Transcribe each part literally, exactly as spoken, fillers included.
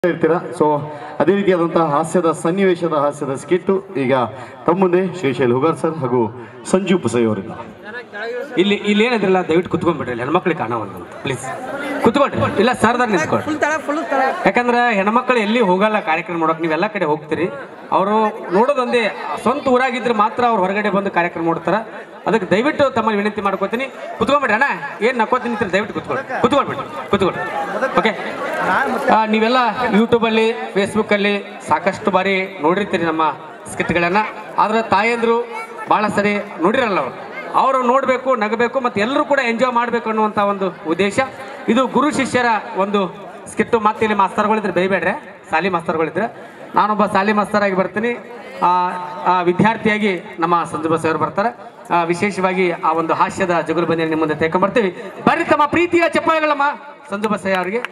ಇರ್ತೀರಾ. ಸೊ ಅದೇ ರೀತಿಯಾದಂತಹ ಹಾಸ್ಯದ ಸನ್ನಿವೇಶದ ಹಾಸ್ಯದ ಸ್ಕಿಟ್ಟು ಈಗ ತಮ್ಮ ಮುಂದೆ ಶ್ರೀಶೈಲ್ ಹುಗಾರ್ ಸರ್ ಹಾಗೂ ಸಂಜು ಪುಸೈ ಅವರಿಂದ. ಇಲ್ಲಿ ಇಲ್ಲಿ ಏನಿದ್ರಲ್ಲ ದಯವಿಟ್ಟು ಕುತ್ಕೊಂಡ್ಬಿಡ್ರಿ, ಹೆಣ್ಮಕ್ಳಿಗೆ ಕಾಣವಲ್ಲ ಅಂತ ಪ್ಲೀಸ್ ಕುತ್ಕೊಳ್ರಿ. ಇಲ್ಲ ಸರ್ದಾರ್ ನಿಂತ್ಕೊಳ್ರಿ, ಯಾಕಂದ್ರೆ ಹೆಣ್ಮಕ್ಳು ಎಲ್ಲಿ ಹೋಗಲ್ಲ ಕಾರ್ಯಕ್ರಮ ನೋಡೋಕೆ, ನೀವೆಲ್ಲ ಕಡೆ ಹೋಗ್ತೀರಿ. ಅವರು ನೋಡೋದೊಂದೇ ಸ್ವಂತ ಊರಾಗಿದ್ರೆ ಮಾತ್ರ ಅವ್ರು ಹೊರಗಡೆ ಬಂದು ಕಾರ್ಯಕ್ರಮ ನೋಡ್ತಾರ. ಅದಕ್ಕೆ ದಯವಿಟ್ಟು ತಮ್ಮಲ್ಲಿ ವಿನಂತಿ ಮಾಡ್ಕೋತೀನಿ, ಕುತ್ಕೊಂಡ್ಬಿಡ್ರಿ. ಅಣ್ಣ ಏನು ನಕ್ಕೋತೀನಿ ದಯವಿಟ್ಟು ಕುತ್ಕೊಳ್ಳಿ, ಕುತ್ಕೊಳ್ಬಿಡ್ರಿ ಕುತ್ಕೊಳ್ಳಿ ಓಕೆ. ನೀವೆಲ್ಲ ಯೂಟ್ಯೂಬಲ್ಲಿ ಫೇಸ್ಬುಕ್ಕಲ್ಲಿ ಸಾಕಷ್ಟು ಬಾರಿ ನೋಡಿರ್ತೀರಿ ನಮ್ಮ ಸ್ಕಿಟ್ಗಳನ್ನು, ಆದರೆ ತಾಯಂದರು ಭಾಳ ಸರಿ ನೋಡಿರಲ್ಲ. ಅವರು ಅವರು ನೋಡಬೇಕು, ನಗಬೇಕು ಮತ್ತು ಎಲ್ಲರೂ ಕೂಡ ಎಂಜಾಯ್ ಮಾಡಬೇಕು ಅನ್ನುವಂಥ ಒಂದು ಉದ್ದೇಶ ಇದು. ಗುರು ಶಿಷ್ಯರ ಒಂದು ಸ್ಕಿಟ್ಟು. ಮತ್ತೆ ಇಲ್ಲಿ ಮಾಸ್ತರ್ಗಳಿದ್ರೆ ಬೈಬೇಡ್ರೆ, ಸಾಲಿ ಮಾಸ್ತರ್ಗಳಿದ್ರೆ. ನಾನೊಬ್ಬ ಸಾಲಿ ಮಾಸ್ತರಾಗಿ ಬರ್ತೀನಿ, ವಿದ್ಯಾರ್ಥಿಯಾಗಿ ನಮ್ಮ ಸಂಜು ಬಸ್ ಅವರು ಬರ್ತಾರೆ. ವಿಶೇಷವಾಗಿ ಆ ಒಂದು ಹಾಸ್ಯದ ಜಗುಲು ಬಂದಿ ನಿಮ್ಮ ಮುಂದೆ ತೆಗೆದುಕೊಂಡ್ಬರ್ತೀವಿ. ಬರ್ರಿ ತಮ್ಮ ಪ್ರೀತಿಯ ಚಪ್ಪಾಳೆಗಳಮ್ಮ ಸಂಜು ಬಸಯ್ಯ ಅವರಿಗೆ.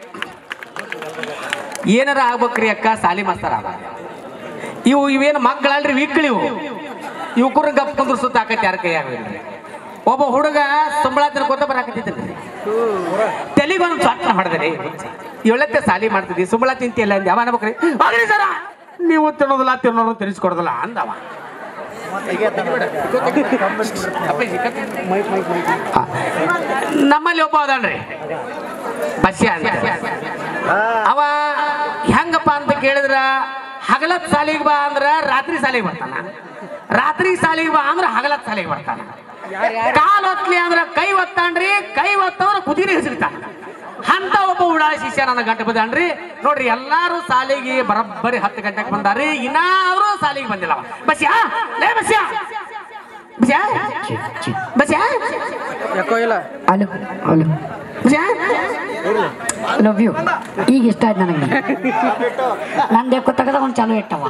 ಏನಾರ ಆಗ್ಬೇಕ್ರಿ ಅಕ್ಕ, ಸಾಲಿ ಮಾಸ್ತರ್ ಆಗ. ಇವು ಇವೇನು ಮಕ್ಕಳಲ್ರಿ, ವೀಕ್ಳಿವು ಯುವಕರು ಗಪ್ ಕುಂದ್ರ ಸುತ್ತ ಹಾಕೈತಿ ಯಾರ ಕೈ ಆಗಲ್ರಿ. ಒಬ್ಬ ಹುಡುಗ ಸಂಬಳ ತಿನ್ಕೋತ ಬರಾಕತ್ತಿದ್ರಿ, ತೆಲಿಗೊಂದು ಸ್ವಾಟ್ನ ಹೊಡೆದ್ರಿ. ಇವಳತ್ತೆ ಸಾಲಿ ಮಾಡ್ತಿದ್ವಿ, ಸಂಬಳ ತಿಂತಿಲ್ಲ ಅಂದ. ಯಾವ ಅನ್ಬೇಕ್ರಿ, ಆಗ್ರಿ ಸರ ನೀವು ತಿನ್ನೋದಿಲ್ಲ ತಿನ್ನೋದು ತಿಳಿಸ್ಕೊಡೋದಿಲ್ಲ ಅಂದವ. ನಮ್ಮಲ್ಲಿ ಒಬ್ಬ ಅದನ್ರಿ ಬಸ್ಯ ಅಂತ. ಅವ ಹೆಂಗಪ್ಪ ಅಂತ ಕೇಳಿದ್ರ, ಹಗಲತ್ ಸಾಲಿಗೆ ಬಾ ಅಂದ್ರ ರಾತ್ರಿ ಸಾಲಿಗೆ ಬರ್ತಾನ, ರಾತ್ರಿ ಸಾಲಿಗೆ ಬಾ ಅಂದ್ರ ಹಗಲತ್ ಸಾಲಿಗೆ ಬರ್ತಾನ. ಕಾಲ್ ಹೊತ್ಲಿ ಅಂದ್ರ ಕೈ ಒತ್ತಾನ್ರಿ, ಕೈ ಒತ್ತವ್ರ ಕುದಿರಿ ಹೆಸರಿತಾನ. ಅಂತ ಒಬ್ಬ ಉಡಾಳ ಶಿಷ್ಯ ನನ್ನ ಗಂಟೆ ಬದಾನ್ರಿ. ನೋಡ್ರಿ ಎಲ್ಲಾರು ಸಾಲಿಗೆ ಬರಬ್ಬರಿ ಹತ್ತು ಗಂಟೆಗೆ ಬಂದಾರಿ, ಇನ್ನಾದ್ರೂ ಸಾಲಿಗೆ ಬಂದಿಲ್ಲ. ಬಸ್ಯಾ ಲೇ ಬಸ್ಯಾ ಬಸ್ಯಾ ಬಸ್ಯಾ ಯಾಕೋ ಇಲ್ಲ. Hello hello Basya love you. ಈಗ ಇಷ್ಟ ಆಯ್ತು ನನಗೆ. ನಂದು ಯಾಕೋ ತೆಗೆದ ಒಂದು ಚಾಲು ಇಟ್ಟವ.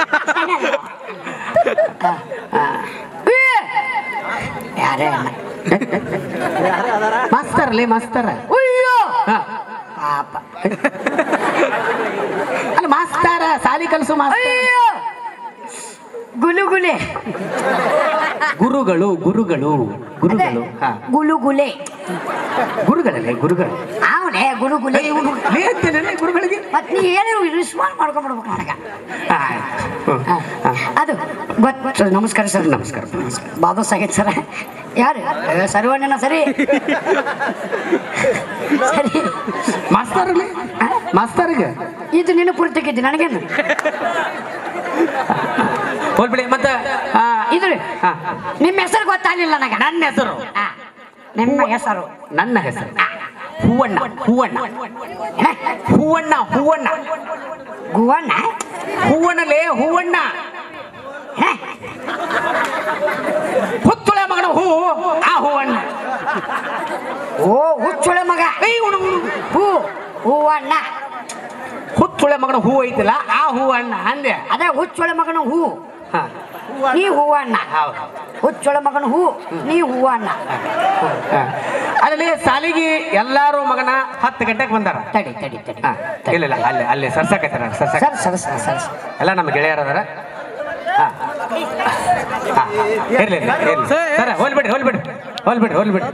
ಯಾರೇ ಮಾಸ್ತರ್ಲಿ ಮಾಸ್ತರ. ಅಯ್ಯೋ ಪಾಪ ಅಲ್ಲ ಮಾಸ್ತರ, ಸಾಲಿ ಕಲಿಸು ಮಾಸ್ತರ. ಗುಲುಗುಲೆ ಗುರುಗಳು ಗುರುಗಳು ಗುರುಗಳು ಗುಲುಗುಲೆ ಗುರುಗಳಲ್ಲೇ ಗುರುಗಳು. ಅವನೇ ಗುರುಗುಲೆ ಗುರುಗಳಿಗೆ ಮತ್ತೆ ನೀ ಏನು ರಿಸ್ಪಾನ್ಸ್ ಮಾಡ್ಕೊಂಡ್ಬಿಡ್ಬೇಕು ನನಗೆ. ಅದು ಗೊತ್ತು. ನಮಸ್ಕಾರ ಸರ್. ನಮಸ್ಕಾರ ನಮಸ್ಕಾರ. ಬಾಬಾ ಸಾಗೇತ್ ಸರ. ಯಾರು ಸರ್ವಣ್ಣನ ಸರಿ ಸರಿ ಮಾಸ್ತರ್ ಮಾಸ್ತರ್ಗೆ ಇದು ನಿನ್ನ ಪೂರ್ತಿಗಿದ್ದು ನನಗೇನು ಹೋಗ್ಬಿಡಿ. ಮತ್ತೆ ಇದು ನಿಮ್ಮ ಹೆಸರು ಗೊತ್ತಾಗಲಿಲ್ಲ ನನಗೆ. ನನ್ನ ಹೆಸರು ನಿಮ್ಮ ಹೆಸರು ನನ್ನ ಹೆಸರು ಹೂವಣ್ಣ ಹೂವಣ್ಣ ಹೂವಣ್ಣ ಹೂವಣ್ಣ ಗುವಣ್ಣ ಹೂವಣ್ಣಲೇ ಹೂವಣ್ಣ. ಹುಚ್ಚುಳೆ ಮಗನ ಹೂ ಆ ಹೂವಣ್ಣ. ಓ ಹುಚ್ಚುಳೆ ಮಗ ಹೂ ಹೂವಣ್ಣ. ಹುಚ್ಚುಳೆ ಮಗನ ಹೂ ಐತಿಲ್ಲ ಆ ಹೂವಣ್ಣ ಅಂದೆ. ಅದೇ ಹುಚ್ಚುಳೆ ಮಗನ ಹೂ, ನೀ ಹೂವಣ್ಣ. ಹುಚ್ಚುಳೆ ಮಗನ ಹೂ, ನೀ ಹೂವಣ್ಣ. ಅಲ್ಲಿ ಸಾಲಿಗೆ ಎಲ್ಲಾರು ಮಗನ ಹತ್ತು ಗಂಟೆಗೆ ಬಂದಾರ. ತಡಿ ತಡಿ ತಡಿ ಇಲ್ಲ ಇಲ್ಲ ಅಲ್ಲಿ ಅಲ್ಲಿ ಸರ್ಸಾಕೈತಾರ ಸರ್ಸಾಕ ಸರ್ ಸರ್ ಸರ್ ಸರ್ ಎಲ್ಲ ನಮ್ಮ ಗೆಳೆಯರ ಅದಾರ. ಇರ್ಲಿ ಸರ್, ಹೋಲ್ಬಿಡ್ರಿ ಹೋಲ್ಬಿಡ್ರಿ ಹೋಲ್ಬಿಡ್ರಿ ಹೋಲ್ಬಿಡ್ರಿ.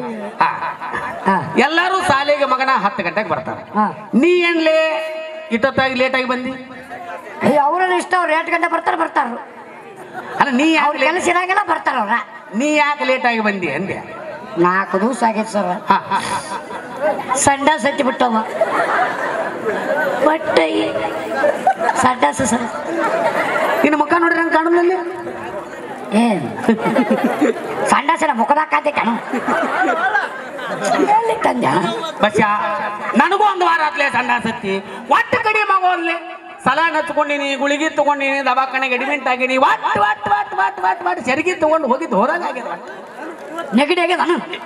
ಎಲ್ಲಾರು ಸಾಲಿಗೆ ಮಗನ ಹತ್ತು ಗಂಟೆಗೆ ಬರ್ತಾರ. ನೀ ಏನ್ಲೇ ಇಷ್ಟೊತ್ತಾಗಿ ಲೇಟಾಗಿ ಬಂದಿ? ಅವ್ರನ್ನ ಇಷ್ಟ, ಅವ್ರು ಎಂಟು ಗಂಟೆ ಬರ್ತಾರ ಬರ್ತಾರ. ಅಲ್ಲ ನೀ ಅವ್ರ ಕೆಲಸ ಇರಾಗೆಲ್ಲ ಬರ್ತಾರ ಅವ್ರ. ನೀ ಯಾಕೆ ಲೇಟಾಗಿ ಬಂದಿ ಅಂದೆ? ನಾಲ್ಕು ದಿವಸ ಆಗೈತೆ ಸರ್. ಸಂಡಾಸ ಹತ್ತಿ ಬಿಟ್ಟವ ಬಟ್ ಸಂಡಾಸ ಸರ್. ನಿನ್ನ ಮುಖ ನೋಡ್ರಿ ನಂಗೆ ಕಾಣಲ್ಲ. ಏನ್ ಸಂಡಾಸನ ಮುಖದಾಕಾದೆ ಕಣ ತಂದ. ಬಸ್ಯ ನನಗೂ ಒಂದು ವಾರ ಆತ್ಲೆ ಸಂಡಾಸತ್ತಿ. ಒಟ್ಟು ಕಡಿ ಮಗೋದ್ಲೆ ಸಲಾನ್ ಹಚ್ಕೊಂಡಿನಿ, ಗುಳಿಗೆ ತಗೊಂಡಿನಿ, ದವಾಖಾನೆಗೆ ಅಡ್ಮಿಂಟ್ ಆಗಿನಿ. ಒಟ್ಟು ಒಟ್ಟು ಒಟ್ಟು ಒಟ್ಟು ಒಟ್ಟು ಒಟ್ಟು ಸೆರಿಗೆ ತಗೊಂಡು ಹೋಗಿದ್ದು ಹೊರಗಾಗ್ಯದ. ನೆಗಡಿ ಆಗ್ಯದ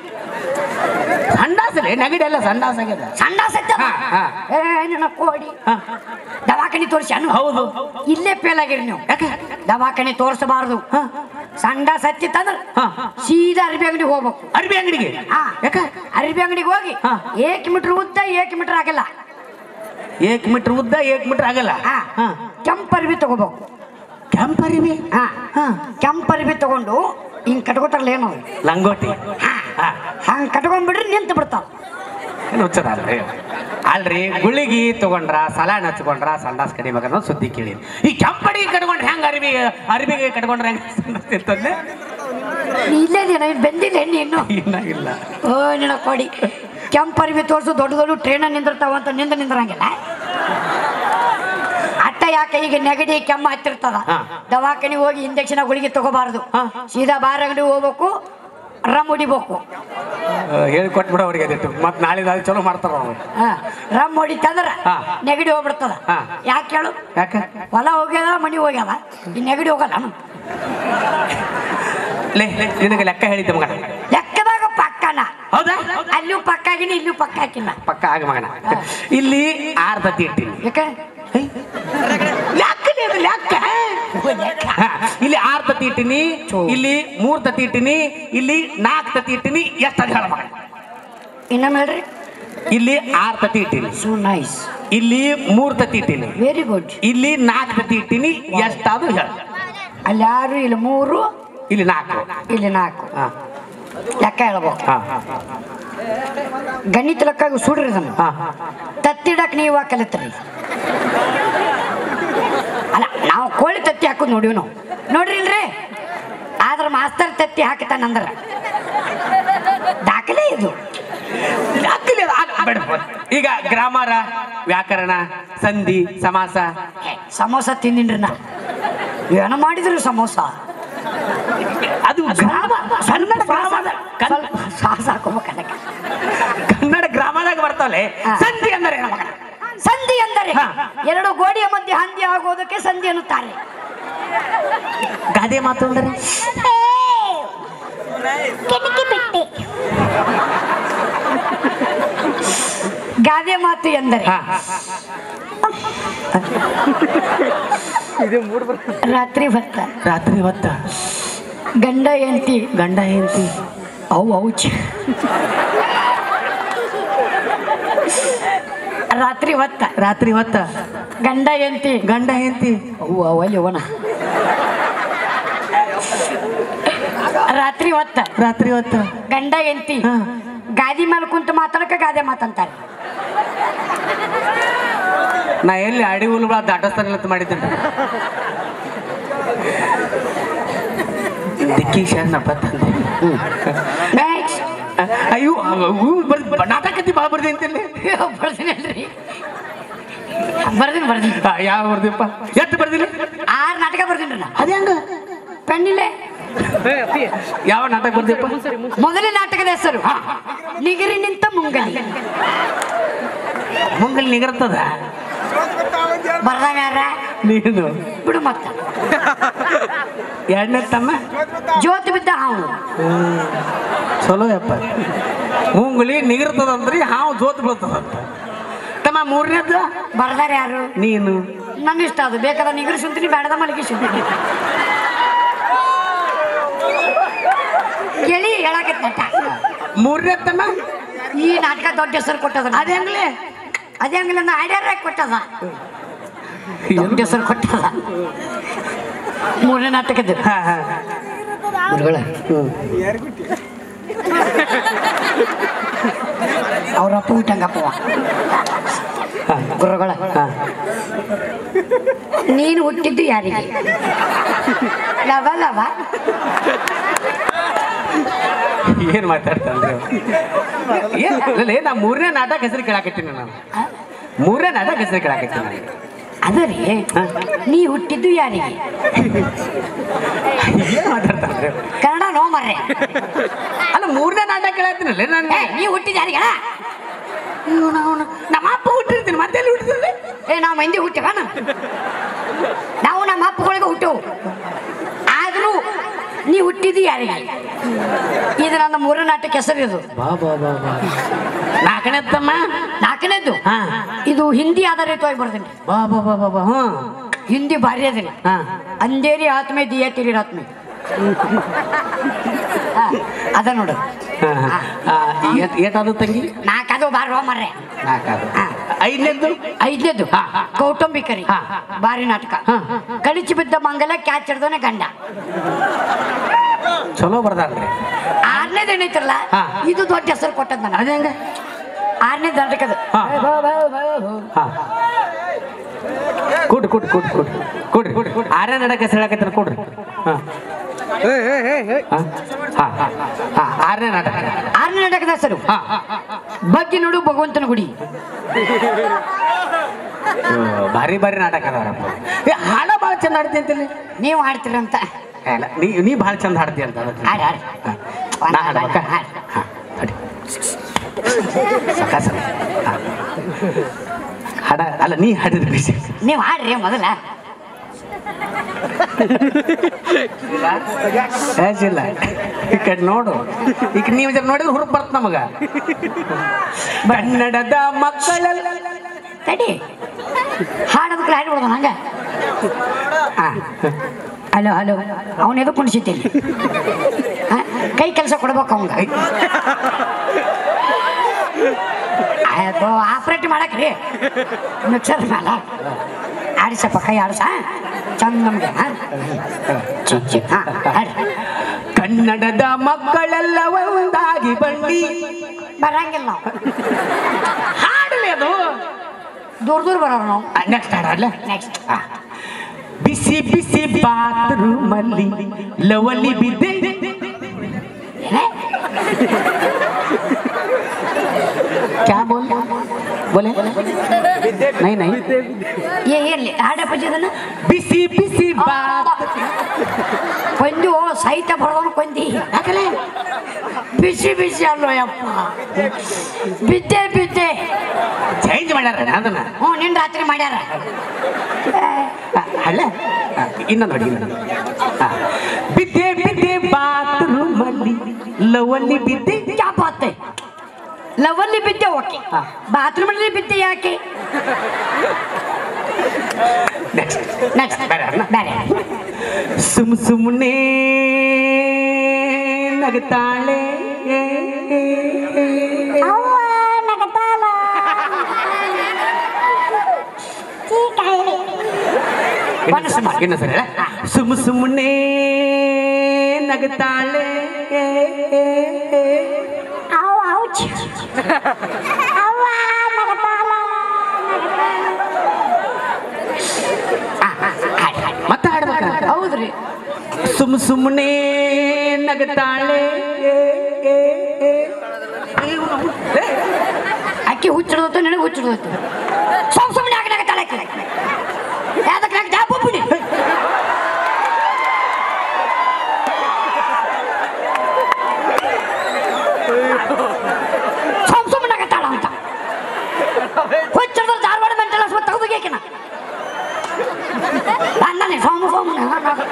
ಸಂಡಾಸಲೆ ನೆಗಡಿ ಎಲ್ಲ ಸಂಡಾಸ ಆಗ್ಯದ. ಸಂಡಾಸ ಏನ ಕೋಡಿ ದವಾಖಾನೆ ತೋರಿಸಿ ಅನ್ನು. ಹೌದು, ಇಲ್ಲೇ ಫೇಲ್ ಆಗಿರಿ ನೀವು. ಯಾಕೆ ದವಾಖಾನೆ ತೋರಿಸಬಾರ್ದು. ಸಂಡಾಸ ಹತ್ತಿತ್ತಂದ್ರೆ ಸೀದಾ ಅರ್ಬಿ ಅಂಗಡಿಗೆ ಹೋಗ್ಬೇಕು. ಅರ್ಬಿ ಅಂಗಡಿಗೆ? ಯಾಕೆ ಅರ್ಬಿ ಅಂಗಡಿಗೆ ಹೋಗಿ ಏಕ್ ಮೀಟರ್ ಉದ್ದ ಏಕ್ ಮೀಟರ್ ಆಗಲ್ಲ. ಏಕ್ ಮೀಟರ್ ಉದ್ದ ಏಕ್ ಮೀಟರ್ ಆಗಲ್ಲ. ಕೆಂಪು ಅರ್ಬಿ ತಗೋಬೇಕು. ಕೆಂಪು ಅರ್ಬಿ? ಹಾ ಕೆಂಪು ಅರ್ಬಿ ತಗೊಂಡು ಹಿಂಗ್ ಕಟ್ಕೋತಾರಲ್ಲ ಏನೋ ಲಂಗೋಟಿ, ಹಂಗ್ ಕಟ್ಕೊಂಡ್ಬಿಡ್ರಿ ನಿಂತು ಬಿಡ್ತಾವ. ಹುಚ್ಚದಲ್ರಿ ಅಲ್ರಿ ಗುಳಿಗಿ ತಗೊಂಡ್ರ ಸಲಾನ್ ಹಚ್ಕೊಂಡ್ರ ಸಂಡಾಸ್ ಕಡಿಮೆ ಅನ್ನೋ ಸುದ್ದಿ ಕೇಳಿ ಈ ಕೆಂಪಡಿಗೆ ಕಟ್ಕೊಂಡ್ರೆ ಹೆಂಗ ಅರಿವಿ ಅರಿವಿಗೆ ಕಟ್ಕೊಂಡ್ರೆ ಹೆಂಗ ಇಲ್ಲೇ ದಿನ ಬಂದಿಲ್ಲ ನೀನು ಇಲ್ಲ ಓ ನಿನ್ನ ಕೊಡಿ ಕೆಂಪರಿವಿ ತೋರಿಸು ದೊಡ್ಡ ದೊಡ್ಡ ಟ್ರೈನ ನಿಂದಿರ್ತಾವ ಅಂತ ನಿಂದ ನಿಂದ್ರಂಗಿಲ್ಲ ಅಟ್ಟ ಯಾಕೆ ಈಗ ನೆಗಡಿ ಕೆಮ್ಮ ಹತ್ತಿರ್ತದ ದವಾಖಾನೆ ಹೋಗಿ ಇಂಜೆಕ್ಷನ್ ಗುಳಿಗೆ ತಗೋಬಾರ್ದು ಸೀದಾ ಬಾರ್ ಅಂಗಡಿ ಹೋಗ್ಬೇಕು ರಮ್ ಹೊಡಿಬೇಕು ಹೇಳ್ಕೊಟ್ಬಿಡ ಅವ್ರಿಗೆ ಅದಿಟ್ಟು ಮತ್ ನಾಳೆ ನಾಳೆ ಚಲೋ ಮಾಡ್ತಾರ ಅವ್ರು ರಮ್ ಹೊಡಿತಂದ್ರ ನೆಗಡಿ ಹೋಗ್ಬಿಡ್ತದ ಯಾಕೆ ಹೇಳು ಯಾಕೆ ಹೊಲ ಹೋಗ್ಯದ ಮನಿ ಹೋಗ್ಯದ ಈ ನೆಗಡಿ ಹೋಗಲ್ಲ ಲೇ ನಿನಗೆ ಲೆಕ್ಕ ಹೇಳಿದ್ದೆ ಮಗನ ಲೆಕ್ಕದಾಗ ಪಕ್ಕನ ಹೌದಾ ಅಲ್ಲೂ ಪಕ್ಕ ಆಗಿನಿ ಇಲ್ಲೂ ಪಕ್ಕ ಹಾಕಿಲ್ಲ ಪಕ್ಕ ಆಗ ಮಗನ ಇಲ್ಲಿ ಆರ್ ತತ್ತಿ ಇಟ್ಟಿನಿ ಯಾಕೆ ಇಲ್ಲಿ ಆರ್ ತತ್ತಿ ಇಟ್ಟಿನಿ ಇಲ್ಲಿ ಮೂರ್ ತತ್ತಿ ಇಟ್ಟಿನಿ ಇಲ್ಲಿ ನಾಲ್ಕು ತತ್ತಿ ಇಟ್ಟಿನಿ ಎಷ್ಟು ಹೇಳ ಮಗ ಇನ್ನೊಮ್ಮೆ ಹೇಳ್ರಿ ಇಲ್ಲಿ ಆರ್ ತತ್ತಿ ಇಟ್ಟಿನಿ ಸೋ ನೈಸ್ ಇಲ್ಲಿ ಮೂರ್ ತತ್ತಿ ಇಟ್ಟಿನಿ ವೆರಿ ಗುಡ್ ಇಲ್ಲಿ ನಾಲ್ಕು ತತ್ತಿ ಇಟ್ಟಿನಿ ಎಷ್ಟಾದ್ರು ಹೇಳ ಅಲ್ಲಿ ಆರು ಇಲ್ಲಿ ಮೂರು ಇಲ್ಲಿ ನಾಲ್ಕು ಇಲ್ಲಿ ನಾಲ್ಕು ಲೆಕ್ಕ ಹೇಳ್ಬೇಕು ಗಣಿತ ಲೆಕ್ಕ ಸುಡ್ರಿ ಅದನ್ನು ತತ್ತಿಡಕ್ ನೀವು ಕಲಿತ್ರಿ ಅಲ್ಲ ನಾವು ಕೋಳಿ ತತ್ತಿ ಹಾಕೋದು ನೋಡಿವ್ ನಾವು ನೋಡ್ರಿ ಇಲ್ರಿ ಆದ್ರ ಮಾಸ್ತರ್ ತತ್ತಿ ಹಾಕ್ತಾನಂದ್ರ ದಾಖಲೆ ಇದು ದಾಖಲೆ ಈಗ ಗ್ರಾಮರ ವ್ಯಾಕರಣ ಸಂಧಿ ಸಮಾಸ ಸಮೋಸ ತಿಂದಿನ್ರಿ ನಾ ಏನೋ ಮಾಡಿದ್ರು ಸಮೋಸ ಅದು ಕನ್ನಡ ಸಾಸ್ ಹಾಕೋಬೇಕಲ್ಲ ಕನ್ನಡ ಗ್ರಾಮದಾಗ ಬರ್ತಾವಲೆ ಸಂಧಿ ಅಂದರೆ ಸಂಧಿ ಅಂದರೆ ಎರಡು ಗೋಡೆಯ ಮಧ್ಯೆ ಹಂದಿ ಆಗೋದಕ್ಕೆ ಸಂಧಿ ಅನ್ನುತ್ತಾರೆ ಗಾದೆ ಮಾತು ಅಂದರೆ ಗಾದೆ ಮಾತು ಎಂದರೆ ರಾತ್ರಿ ಹೊತ್ತ ರಾತ್ರಿ ಹೊತ್ತ ಗಂಡ ಹೆಂಡತಿ ಗಂಡ ಹೆಂಡತಿ ಅವು ಔಚ್ ರಾತ್ರಿ ಹೊತ್ತ ರಾತ್ರಿ ಹೊತ್ತ ಗಂಡ ಹೆಂಡತಿ ಗಂಡ ಹೆಂಡತಿ ಅವು ಅವಲ್ಲಿ ಅವನ ರಾತ್ರಿ ಹೊತ್ತ ರಾತ್ರಿ ಹೊತ್ತ ಗಂಡ ಹೆಂಡತಿ ಗಾದಿ ಮೇಲೆ ಕುಂತು ಮಾತಾಡಕ ಗಾದೆ ಮಾತಂತಾರೆ ನಾ ಎಲ್ಲಿ ಅಡಿ ಹುಲ್ಗಳ ದಾಟಸ್ತಾನೆ ಮಾಡಿದ್ದೇನೆ ದಿಕ್ಕಿ ಶರಣಪ್ಪ ತಂದೆ ಅಯ್ಯೋ ನಾಟಕತಿ ಭಾಳ ಬರ್ದಿ ಅಂತೇಳಿ ಬರ್ದಿನಲ್ರಿ ಬರ್ದಿನಿ ಬರ್ದಿನಿ ಯಾವ ಬರ್ದಿಪ್ಪ ಎಷ್ಟು ಬರ್ದಿಲ್ಲ ಆರು ನಾಟಕ ಬರ್ದಿನ್ರಿ ನಾ ಅದೇ ಹಂಗ ಪೆಣ್ಣಿಲೆ ಯಾವ ನಾಟಕ ಬರ್ದಿಪ್ಪ ಮೊದಲನೇ ನಾಟಕದ ಹೆಸರು ನಿಗರಿ ನಿಂತ ಮುಂಗಲಿ ಮುಂಗಲಿ ನಿಗರ್ತದ ಬರ್ದಾಗ ಯಾರ ನೀನು ಬಿಡು ಮತ್ತ ಎರಡನೇ ತಮ್ಮ ಜ್ಯೋತಿ ಬಿದ್ದ ಹಾವು ಚಲೋ ಯಪ್ಪ ಮುಂಗುಲಿ ನಿಗಿರ್ತದಂದ್ರಿ ಹಾವು ಜೋತ್ ಬೀಳ್ತದಂತ ತಮ್ಮ ಮೂರನೇದ್ದು ಬರ್ದಾರ ಯಾರು ನೀನು ನನ್ನ ಇಷ್ಟ ಅದು ಬೇಕಾದ ನಿಗರಿ ಸುಂತೀನಿ ಬೇಡದ ಮಲಗಿ ಸುಂತೀನಿ ಕೇಳಿ ಹೇಳಾಕತ್ ನಟ ಮೂರನೇ ತಮ್ಮ ಈ ನಾಟಕ ದೊಡ್ಡ ಹೆಸರು ಕೊಟ್ಟದ ಅದೇ ಹಂಗ್ಲೆ ಅದೇ ಹಂಗಿಲ್ಲ ನಾ ಐಡಿಯಾರ ಕೊಟ್ಟದ ದೊಡ್ಡ ಹೆಸರು ಕೊಟ್ಟದ ಮೂರನೇ ನಾಟಕದ ಅವ್ರಪ್ಪ ಊಟಂಗಪ್ಪವ ಗುರುಗಳ ನೀನು ಹುಟ್ಟಿದ್ದು ಯಾರಿಗೆ ಲವ ಲವ ಏನ್ ಮಾತಾಡ್ತಾನ್ರಿ ಏನ್ ನಾ ಮೂರನೇ ನಾಟಕ ಹೆಸರು ಕೇಳಾಕತ್ತೀನಿ ನಾನು ಮೂರನೇ ನಾಟಕ ಹೆಸರು ಕೇಳಾಕತ್ತೀನಿ ಅದರಿ ನೀ ಹುಟ್ಟಿದ್ದು ಯಾರಿಗೆ ಏನ್ ಮಾತಾಡ್ತಾನ್ರಿ ಕನ್ನಡ ನೋ ಮರ್ರೆ ಅಲ್ಲ ಮೂರನೇ ನಾಟಕ ಕೇಳಾಕತ್ತೀನಲ್ಲ ನಾನು ನೀ ಹುಟ್ಟಿದ ಯಾರಿಗೆ ನಮ್ಮ ಅಪ್ಪ ಹುಟ್ಟಿರ್ತೀನಿ ಮತ್ತೆ ಎಲ್ಲಿ ಹುಟ್ಟಿದ್ರೆ ಏ ನಾವು ಮಂದಿ ಹುಟ್ಟಿವ ನಾವು ನಮ್ಮ ಅಪ್ಪಗಳಿಗೆ ಹುಟ್ಟವು ಆದ್ರೂ ನೀ ಹುಟ್ಟಿದ್ದು ಯಾರಿಗೆ ಇದು ನನ್ನ ಮೂರನೇ ನಾಟಕ ಹೆಸರು ಇದು ನಾಲ್ಕನೇ ತಮ್ಮ ನಾಲ್ಕನೇದ್ದು ಇದು ಹಿಂದಿ ಆಧಾರಿತವಾಗಿ ಬರ್ತೀನಿ ಬಾ ಬಾ ಬಾ ಬಾ ಬಾ ಹ್ಞೂ ಹಿಂದಿ ಭಾರಿ ಅದ್ರಿ ಅಂಧೇರಿ ಆತ್ಮೆ ದಿಯ ತಿರಿ ಆತ್ಮೆ ಅದ ನೋಡು ಏಟಾದ ತಂಗಿ ನಾಲ್ಕದು ಬಾರಿ ಹೋ ಮರ್ರೆ ಐದನೇದ್ದು ಐದನೇದ್ದು ಕೌಟುಂಬಿಕರಿ ಭಾರಿ ನಾಟಕ ಕಳಿಚಿ ಬಿದ್ದ ಮಂಗಲ ಕ್ಯಾಚ್ ಹಿಡ್ದವನೇ ಗಂಡ ಚಲೋ ಬರ್ದಾರ್ರಿ ಆರನೇದು ಏನೈತ್ರಲ್ಲ ಇದು ದೊಡ್ಡ ಹೆಸರು ಕೊಟ್ಟದ್ ನಾನು ಅದೇ ಹಂಗ ಆರನೇ ನಾಟಕದ ಹಾ. ಹಾ ಕೊಡ್ರಿ ಕೊಡ್ರಿ ಕೊಡ್ರಿ ಕೊಡ್ರಿ ಕೊಡ್ರಿ ಆರನೇ ನಾಟಕ ಹೇಳಕತ್ತಾರ ಕೊಡ್ರಿ ಹಾ ಹಾ ಹಾ ಆರನೇ ನಾಟಕ ಆರನೇ ನಾಟಕದ ಹೆಸರು ಹಾ ಬಗ್ಗೆ ನೋಡು ಭಗವಂತನ ಗುಡಿ. ಭಾರಿ ಭಾರಿ ನಾಟಕ ಅದಾರಪ್ಪ. ಏ ಹಾಡ ಭಾಳ ಚಂದ ಹಾಡ್ತಿ ಅಂತಲ್ಲಿ ನೀವು ಹಾಡ್ತೀರಂತ. ಅಲ್ಲ ನೀ ನೀ ಭಾಳ ಚಂದ ಹಾಡ್ತಿ ಅಂತ ಅದಕ್ಕೆ ಹಾಡು ಹಾಡು ನಾ ಹಾಡ್ಬೇಕ ಹಾಂ ತಡಿ ಸಾಕಾಸ ಹಾಡ ಅಲ್ಲ ನೀ ಹಾಡಿದ್ರೆ ಬಿಸಿ ನೀವು ಹಾಡ್ರಿ ಮೊದಲ. ಇಲ್ಲ ಈ ಕಡೆ ನೋಡು ಈಗ ನೀವು ಜನ ನೋಡಿದ್ರೆ ಹುರುಪ್ ಬರ್ತ ನಮಗ. ಕನ್ನಡದ ಮಕ್ಕಳೆಲ್ಲ ತಡಿ ಹಾಡೋದಕ್ಕೆ ಹಾಡ್ಬಿಡ್ದು ಹಂಗ. ಹಾಂ ಹಲೋ ಹಲೋ ಅವನ ಎದು ಕುಣಿಸಿದ್ದೀನಿ ಕೈ ಕೆಲಸ ಕೊಡ್ಬೇಕು ಅವಂಗ. ಆಯ್ತು ಆಪ್ರೇಟ್ ಮಾಡಕ್ರಿ ಮಿಕ್ಸರ್ ಮೇಲೆ ಆಡಿಸಪ್ಪ ಕೈ ಆಡಿಸ ಚಂದ ನಮ್ಗೆ. ಹಾಂ ಹಾಂ ಕನ್ನಡದ ಮಕ್ಕಳೆಲ್ಲ ಒಂದಾಗಿ ಬನ್ನಿ ಬರಂಗಿಲ್ಲ ನಾವು. ಹಾಡಲಿ ಅದು ದೂರ ದೂರ ಬರೋರು ನಾವು. ನೆಕ್ಸ್ಟ್ ಹಾಡಲ್ಲ ನೆಕ್ಸ್ಟ್ ಬಿಸಿ ಬಿಸಿ ಬಾತ್ರೂಮಲ್ಲಿ ಲವಲಿ ಬಿದ್ದೆ क्या बोल बोले नहीं नहीं ಏ ಇರ್ಲಿ ಹಾಡಪ್ಪ ಅದನ್ನ. ಬಿಸಿ ಬಿಸಿ ಬಾತ್ ಕೊಂದು ಸಹಿತ ಬರೋನು ಕೊಂದಿ ಯಾಕಲೆ ಬಿಸಿ ಬಿಸಿ ಅಲ್ಲೋ ಯಪ್ಪ ಬಿದ್ದೆ ಬಿದ್ದೆ ಚೇಂಜ್ ಮಾಡ್ಯಾರ ಅದನ್ನ. ಹ್ಞೂ ನಿನ್ನ ರಾತ್ರಿ ಮಾಡ್ಯಾರ. ಅಲ್ಲ ಇನ್ನೊಂದು ನೋಡಿ ಇನ್ನೊಂದು ಬಿದ್ದೆ ಬಿದ್ದೆ ಬಾತ್ರೂಮಲ್ಲಿ ಲವಲಿ ಬಿದ್ದೆ ಕ್ಯಾಪಾತೆ ಲವಲ್ಲಿ ಬಿದ್ದೆ ಓಕೆ ಬಾತ್ರೂಮಲ್ಲಿ ಬಿದ್ದೆ ಯಾಕೆ. ನೆಕ್ಸ್ಟ್ ಬೇರೆ ಸುಮ್ ಸುಮ್ಮನೆ ನಗತಾಳೆ ಇನ್ನು ಸರಿ ಸುಮ್ ಸುಮ್ಮನೆ ನಗತಾಳೆ ಮತ್ತೆ ಹಾಡ್ಬೇಕ. ಹೌದ್ರಿ ಸುಮ್ ಸುಮ್ಮನೆ ನಗತಾಳೆ ಅಕ್ಕಿ ಹುಚ್ಚಿಡ್ದೋತು ನನಗೆ ಹುಚ್ಚಿಡ್ದೋತು. ಸುಮ್ ಸುಮ್ಮನೆ ಆಗನಾಗತ್ತಾಳೆ ಯಾವ್ದಕ್ಕೆ ನಾಗ ಜಾಬ್ ಬಿಡಿ. ಸುಮ್ ಸುಮ್ಮನೆ ಆಗತ್ತಾಳ ಅಂತ ಹುಚ್ಚಿಡ್ದ ಧಾರವಾಡ ಮೆಂಟಲ್ ಆಸ್ಪತ್ರೆ ತೆಗೆದುಗೇಕಿನ ನಾನೇ ಸೋಮ ಸೋಮನೆ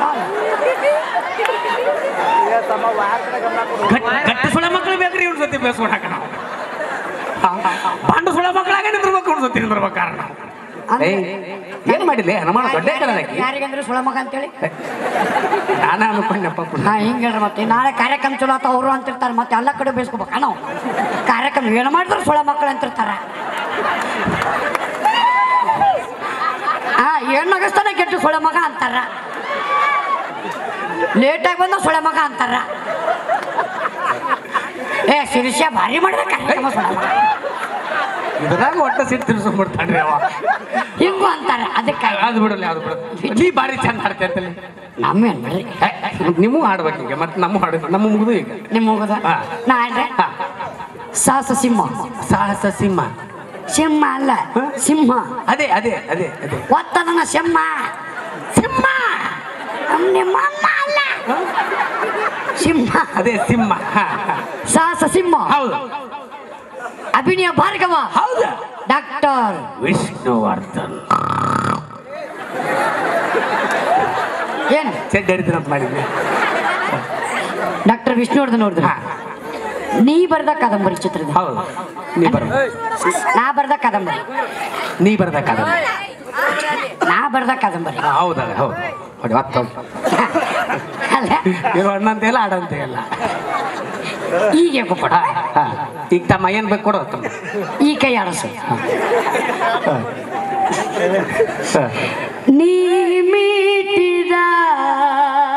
ಗಟ್ಟಿ ಸುಳ ಮಕ್ಕಳು ಬೇಕ್ರಿ ಇವ್ರ ಜೊತೆ ಬೇಸ್ಕೊಡಾಕ ನಾವು ಬಾಂಡು ಸುಳ ಮಕ್ಕಳಾಗ ನಿಂದಿರ್ಬೇಕು ಅವ್ರ ಜೊತೆ ನಿಂದಿರ್ಬೇಕು ಕಾರಣ ಏನ್ ಮಾಡಿಲ್ಲ ನಮ್ಮ ದೊಡ್ಡ ಯಾರಿಗಂದ್ರೆ ಸುಳ ಮಗ ಅಂತೇಳಿ ನಾನ ಅನ್ಕೊಂಡಪ್ಪ. ಹಾ ಹಿಂಗ ಹೇಳ್ರಿ ಮತ್ತೆ ನಾಳೆ ಕಾರ್ಯಕ್ರಮ ಚಲೋ ಆತ ಅವರು ಅಂತಿರ್ತಾರೆ ಮತ್ತೆ ಎಲ್ಲ ಕಡೆ ಬೇಯಿಸ್ಕೋಬೇಕ ನಾವು ಕಾರ್ಯಕ್ರಮ ಏನು ಮಾಡಿದ್ರು ಸುಳ ಮಕ್ಕಳು ಅಂತಿರ್ತಾರ. ಹಾ ಏನ್ ನಗಸ್ತಾನೆ ಕೆಟ್ಟು ಸುಳ ಮಗ ಅಂತಾರ, ಲೇಟಾಗಿ ಬಂದ ಸುಳ ಮಗ ಅಂತಾರ. ಏ ಶಿರೀಷ ಭಾರಿ ಮಾಡಿದ ಕಾರ್ಯಕ್ರಮ ಸುಳ ಮಗ ಇದ್ರಾಗ ಒಟ್ಟ ಸಿಟ್ಟು ತಿರ್ಸ್ಕೊಂಡ್ಬಿಡ್ತಾನ್ರಿ ಅವ ಹಿಂಗು ಅಂತಾರ. ಅದಕ್ಕೆ ಅದು ಬಿಡಲ್ಲ ಅದು ಬಿಡ ನೀ ಭಾರಿ ಚಂದ ಹಾಡ್ತಿ ಅಂತಲ್ಲಿ ನಮ್ಮೇನ್ ಬಿಡ್ರಿ ನಿಮ್ಮೂ ಹಾಡ್ಬೇಕು ಈಗ ಮತ್ತೆ ನಮ್ಮ ಹಾಡ ನಮ್ಮ ಮುಗಿದು ಈಗ ನಿಮ್ಮ ಹೋಗದ ನಾ ಹೇಳ್ರೆ ಸಾಹಸ ಸಿಂಹ. ಸಾಹಸ ಸಿಂಹ ಸಿಂಹ ಅಲ್ಲ ಸಿಂಹ. ಅದೇ ಅದೇ ಅದೇ ಅದೇ ಒತ್ತದನ ಸಿಂಹ ಸಿಂಹ ನಿಮ್ಮ ಅಮ್ಮ ಅಲ್ಲ ಸಿಂಹ. ಅದೇ ಸಿಂಹ. ಸಾಹಸ ಸಿಂಹ. ಹೌದು. ಅಭಿನಯ ಭಾರ್ಗವ. ಹೌದು. ಡಾಕ್ಟರ್ ವಿಷ್ಣುವರ್ಧನ್. ಏನು ಚೆಡ್ ಹಿಡಿದಿರಂತ ಮಾಡಿದ್ವಿ. ಡಾಕ್ಟರ್ ವಿಷ್ಣುವರ್ಧನ್ ನೋಡಿದ್ರ ನೀ ಬರ್ದ ಕಾದಂಬರಿ ಚಿತ್ರದ. ಹೌದು. ನೀ ಬರ ನಾ ಬರ್ದ ಕಾದಂಬರಿ. ನೀ ಬರ್ದ ಕಾದಂಬರಿ. ನಾ ಬರ್ದ ಕಾದಂಬರಿ. ಹೌದ ಹೌದು. ನೋಡಿ ಹತ್ತು ಅಲ್ಲ ಇರೋ ಅಣ್ಣಂತೆ ಎಲ್ಲ ಆಡಂತೆ ಎಲ್ಲ ಹೀಗೆ ಕೊಡ. ಈಗ ತಮ್ಮ ಏನ್ ಬೇಕು ಕೊಡೋ ತಮ್ಮ ಈ ಕೈ ಆಡಸು. ನೀ ಮೀಟಿದ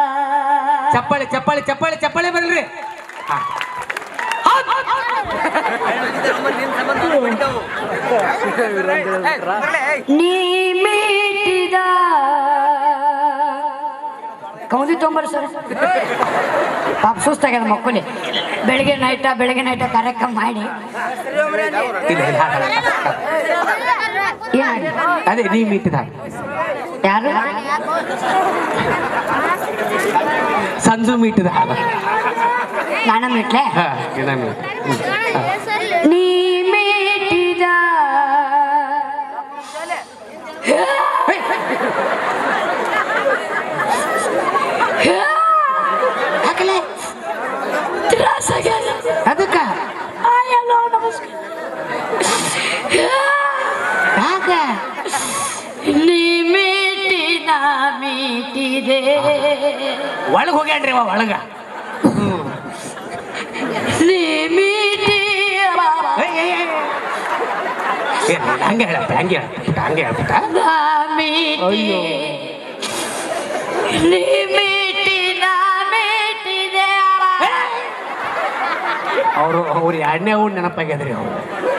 ಚಪ್ಪಾಳೆ ಚಪ್ಪಾಳೆ ಚಪ್ಪಾಳೆ ಚಪ್ಪಾಳೆ ಬರ್ರಿ. ನೀ ಮೀಟಿದ ಕೌದಿ ತೊಂಬರ್ ಸರ್ ಪಾಪ ಸುಸ್ತಾಗ್ಯದ ಮಕ್ಕಳಿ ಬೆಳಿಗ್ಗೆ ನೈಟ ಬೆಳಿಗ್ಗೆ ನೈಟ ಕಾರ್ಯಕ್ರಮ ಮಾಡಿ ಅದೇ ನೀ ಮೀಟಿದ ಯಾರು ಸಂಜು ಮೀಟಿದ ನಾನ ಮೀಟ್ಲೆ ನೀ ಮೀಟಿದ ಅದಕ್ಕ ನೀ ಮೀಟಿದ ಮೀಟಿದೆ ಒಳಗ್ ಹೋಗ್ಯಾನ್ರಿ ಅವ ಒಳಗ ನೀ ಮೀಟಿ ಹಂಗೆ ಹೇಳಪ್ಪ ಹಂಗೆ ಹೇಳ್ಬಿಟ್ಟ ಹಂಗೆ ಹೇಳ್ಬಿಟ್ಟ ಮೀಟಿ ನೀ ಮೀಟಿ ನಾ ಮೀಟಿದೆ ಅವರು ಅವ್ರು ಎರಡನೇ ಅವ್ರು ನೆನಪಾಗ್ಯದ್ರಿ ಅವರು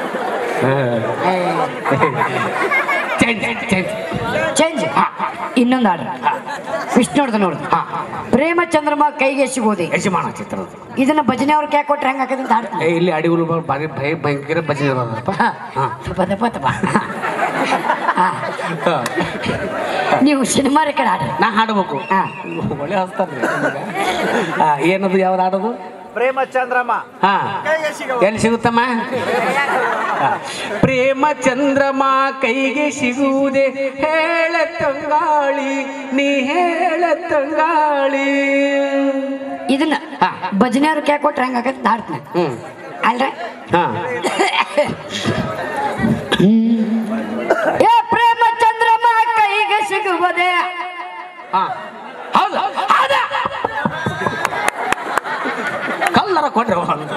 ಚೇಂಜ್ ಚೇಂಜ್ ಚೇಂಜ್ ಇನ್ನೊಂದು ಆರ್ಡರ್ ವಿಷ್ಣುವರ್ಧನ್ ನೋಡ್ದು ಪ್ರೇಮ ಚಂದ್ರಮ ಕೈಗೆ ಸಿಗೋದೆ ಯಜಮಾನ ಚಿತ್ರದ ಇದನ್ನ ಭಜನೆ ಅವ್ರು ಕ್ಯಾಕ್ ಕೊಟ್ರೆ ಹೆಂಗ್ ಹಾಕದ ಅಂತ ಆಡ್ತಾರೆ ಇಲ್ಲಿ ಅಡಿಗಳು ಭಾರಿ ಭಯ ಭಯಂಕರ ಭಜನೆ ಇರೋದಪ್ಪ ದಪ್ಪ ದಪ್ಪ ನೀವು ಸಿನಿಮಾ ರೆಕಾರ್ಡ್ ಆಡ್ರಿ ನಾ ಹಾಡಬೇಕು ಒಳ್ಳೆ ಹಸ್ತಾರ್ರಿ ಏನದು ಯಾವ್ದು ಆಡೋದು ಪ್ರೇಮ ಚಂದ್ರಮ ಹಾ ಎಲ್ಲಿ ಸಿಗುತ್ತಮ್ಮ ಪ್ರೇಮ ಚಂದ್ರಮ ಕೈಗೆ ಸಿಗುವುದೇ ಹೇಳ ತಂಗಾಳಿ ನೀ ಹೇಳ ತಂಗಾಳಿ ಇದನ್ನ ಭಜನೆ ಅವ್ರು ಕ್ಯಾಕ್ ಕೊಟ್ರೆ ಹೆಂಗ್ ಹಾಕದ ಆಡ್ತೀನಿ ಹ್ಮ್ ಅಲ್ರ ಹಾ ಏ ಪ್ರೇಮ ಚಂದ್ರಮ ಕೈಗೆ ಸಿಗುವುದೇ ಹಾ ಹೌದು ಹೌದಾ ಕಲ್ಲರ ಕೊಂಡ್ರೆ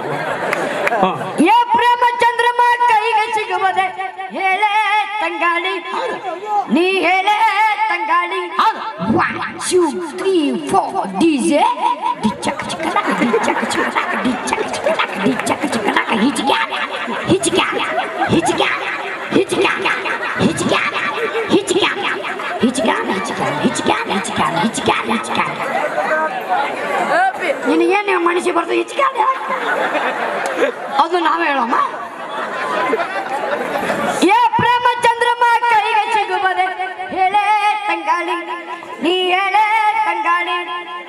ಏ ಪ್ರೇಮ ಚಂದ್ರಮ ಕೈಗೆ ಸಿಗುವುದೇ ಹೇಳೆ ತಂಗಾಳಿ ನೀ ಹೇಳೆ ತಂಗಾಳಿ one two three four DJ ಡಿಚಕ ಚಿಕನ ಡಿಚಕ ಚಿಕನ ಡಿಚಕ ಚಿಕನ ಡಿಚಕ ಚಿಕನ ಹಿಚಿಕ ಹಿಚಿಕ ಹಿಚಿಕ ಹಿಚಿಕ ಹಿಚಿಕ ಹಿಚಿಕ ಹಿಚಿಕ ಹಿಚಿಕ ಹಿಚಿಕ ಹಿಚಿಕ ಹಿಚಿಕ ನಿನಗೇನು ಮನುಷ್ಯ ಬರ್ತದೆ ಹಿಚಿಕ ಅದು ನಾವೇ ಹೇಳಮ್ಮ ಏ ಪ್ರೇಮ ಚಂದ್ರಮ ಕೈಗೆ ಸಿಗುವುದೇ ಹೇಳೆ ತಂಗಾಳಿ ನೀ ಹೇಳೆ ತಂಗಾಳಿ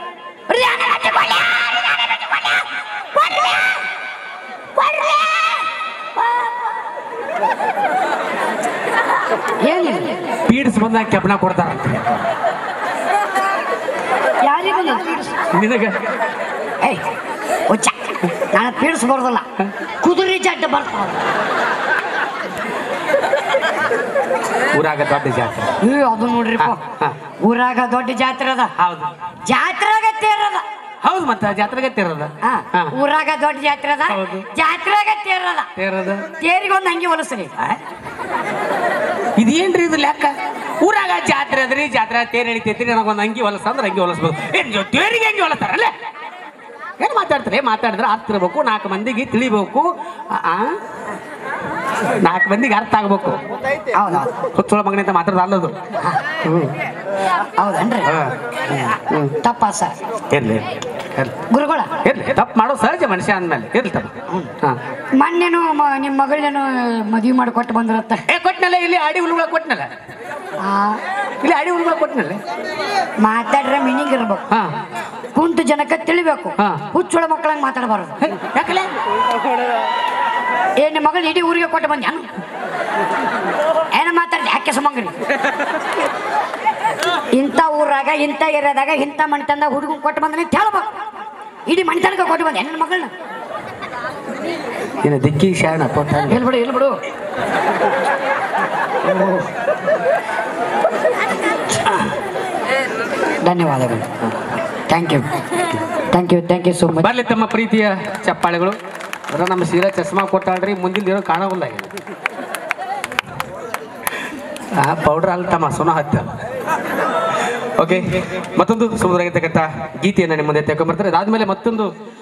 ಏನಿಲ್ಲ ಪೀಡ್ಸ್ ಬಂದಾಗ ಕೆಪ್ಪನ ಕೊಡ್ತಾರಂತ ಯಾರಿಗೂ ನಿನಗೆ ಏಯ್ ಹುಚ್ಚ ನಾನು ಪೀಡ್ಸ್ ಬರೋದಿಲ್ಲ ಕುದುರೆ ಜಡ್ಡ ಬರ್ತಾವ ಊರಾಗ ದೊಡ್ಡ ಜಾತ್ರೆ ಏ ಅದು ನೋಡ್ರಿಪ್ಪ ಊರಾಗ ದೊಡ್ಡ ಜಾತ್ರೆ ಅದ ಹೌದು ಜಾತ್ರೆಗ ತೇರದ ಹೌದು ಮತ್ತೆ ಜಾತ್ರೆಗೆ ತೇರದ ಊರಾಗ ದೊಡ್ಡ ಜಾತ್ರೆ ಅದ ಹೌದು. ಜಾತ್ರೆಗ ತೇರದ ತೇರದ ತೇರಿಗೆ ಒಂದು ಹಂಗೆ ಹೊಲಸ್ರಿ ಇದೇನ್ರಿ ಇದು ಲೆಕ್ಕ ಊರಾಗ ಜಾತ್ರೆ ಅದ್ರಿ ಜಾತ್ರೆ ತೇರ್ ಎಳಿತೈತಿ ನನಗೊಂದು ಅಂಗಿ ಹೊಲಸ ಅಂದ್ರೆ ಅಂಗಿ ಹೊಲಸ್ಬೋದು ಏನ್ ಜೊ- ತೇರಿಗೆ ಅಂಗಿ ಹೊಲಸ್ತಾರಲ್ಲ ಏನು ಮಾತಾಡ್ತಾರೆ ಮಾತಾಡಿದ್ರೆ ಅರ್ಥ ಇರ್ಬೇಕು ನಾಲ್ಕು ಮಂದಿಗೆ ತಿಳಿಬೇಕು ಆ ನಾಲ್ಕು ಮಂದಿಗೆ ಅರ್ಥ ಆಗ್ಬೇಕು ಹೌದಾ ಹುಚ್ಚೊಳ ಮಗನಿಂದ ಮಾತಾಡೋದು ಅಲ್ಲದು ಹೌದನ್ರಿ ತಪ್ಪ ಸರ್ ಇರ್ಲಿ ಗುರುಗಳ ಇರ್ಲಿ ತಪ್ಪು ಮಾಡೋ ಸಹಜ ಮನುಷ್ಯ ಅಂದ್ಮೇಲೆ ಇರ್ಲಿ ತಪ್ಪ ಹಾ ಮೊನ್ನೆನು ಮ- ನಿಮ್ಮ ಮಗಳೇನು ಮದುವೆ ಮಾಡಿ ಕೊಟ್ಟು ಬಂದ್ರತ್ತ ಏ ಕೊಟ್ನಲ್ಲ ಇಲ್ಲಿ ಆಡಿ ಹುಳುಗಳ ಕೊಟ್ನಲ್ಲ ಆ, ಇಲ್ಲಿ ಆಡಿ ಹುಳುಗಳ ಕೊಟ್ನಲ್ಲ ಮಾತಾಡ್ರೆ ಮೀನಿಂಗ್ ಇರ್ಬೇಕು ಹಾ ಕುಂಟು ಜನಕ್ಕೆ ತಿಳಿಬೇಕು ಹಾ. ಹುಚ್ಚುಳ ಮಕ್ಕಳಂಗೆ ಮಾತಾಡಬಾರದು ಯಾಕಲೆ ಏ ನಿಮ್ಮ ಮಗಳು ಇಡೀ ಊರಿಗೆ ಕೊಟ್ಟು ಬಂದ ಏನ ಮಾತಾಡ್ದೆ ಯಾಕೆ ಸುಮಂಗ್ರಿ ಇಂಥ ಊರಾಗ ಇಂಥ ಏರಿಯಾದಾಗ ಇಂಥ ಮಣಿತಂದಾಗ ಹುಡುಗನ್ ಕೊಟ್ಟು ಬಂದ್ರೆ ಹೇಳ್ಬೇಕು ಇಡೀ ಮಣಿತನಕ ಕೊಟ್ಟು ಬಂದೆ ನನ್ನ ಮಗಳನ್ನ ಏನು ದಿಕ್ಕಿ ಶಾಣ ಕೊಟ್ಟ ಹೇಳ್ಬಿಡು ಹೇಳ್ಬಿಡು ಧನ್ಯವಾದಗಳು thank you thank you thank you so much ಬರ್ಲಿ ತಮ್ಮ ಪ್ರೀತಿಯ ಚಪ್ಪಾಳೆಗಳು ಅದ್ರ ನಮ್ಮ ಸೀರಾ ಚಸ್ಮಾ ಕೊಟ್ಟಾಳ್ರಿ ಮುಂದಿನ ಏನೋ ಕಾಣವಲ್ಲ ಆ ಪೌಡ್ರ್ ಅಲ್ಲಿ ತಮ್ಮ ಸುನ ಹತ್ತ ಓಕೆ ಮತ್ತೊಂದು ಸುಮಧುರಾಗಿರ್ತಕ್ಕಂಥ ಗೀತೆಯನ್ನು ನಿಮ್ಮ ಮುಂದೆ ತೆಗೆದುಕೊಂಡ್ಬರ್ತಾರೆ ಅದಾದ್ಮೇಲೆ ಮತ್ತೊಂದು